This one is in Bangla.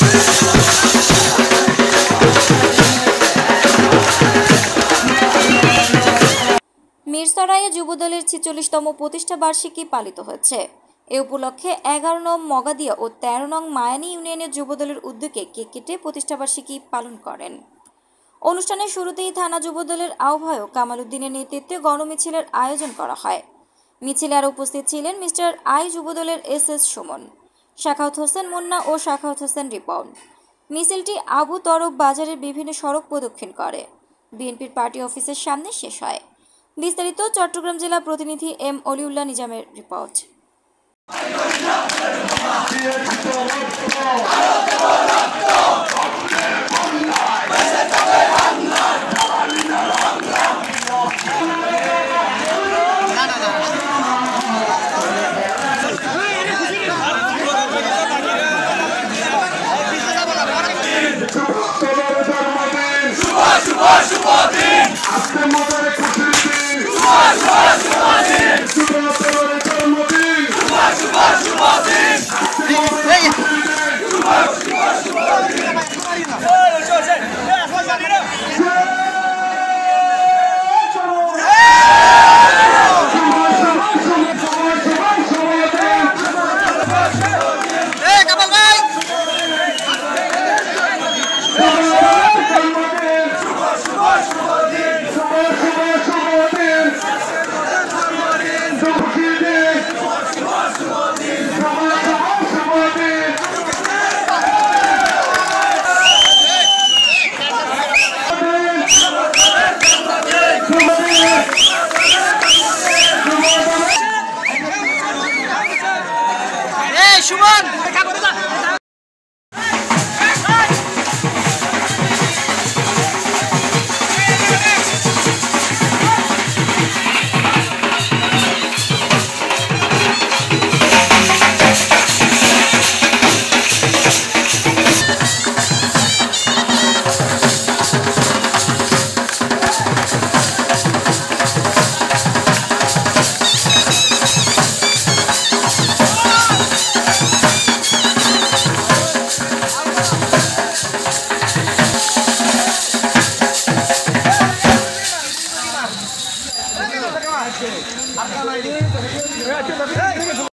মিরসরাইয়ে যুবদলের ৪৬তম প্রতিষ্ঠা বার্ষিকী পালিত হয়েছে। এ উপলক্ষে ১১ নং মগাদিয়া ও ১৩ নং মায়ানী ইউনিয়নের যুবদলের উদ্যোগে কেক কেটে প্রতিষ্ঠাবার্ষিকী পালন করেন। অনুষ্ঠানের শুরুতেই থানা যুবদলের আহ্বায়ক কামাল উদ্দিনের নেতৃত্বে গণমিছিলের আয়োজন করা হয়। মিছিলে আরও উপস্থিত ছিলেন মিস্টার আই যুবদলের এস সুমন, শাখাওয়াত হোসেন মুন্না ও শাখাওয়াত হোসেন রিপন। মিছিলটি আবু তরফ বাজারের বিভিন্ন সড়ক প্রদক্ষিণ করে বিএনপির পার্টি অফিসের সামনে শেষ হয়। বিস্তারিত চট্টগ্রাম জেলা প্রতিনিধি এম অলিউল্লাহ নিজামের রিপোর্ট। আপনারা